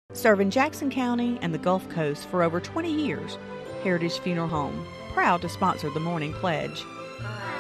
Serving Jackson County and the Gulf Coast for over 20 years, Heritage Funeral Home, proud to sponsor the Morning Pledge.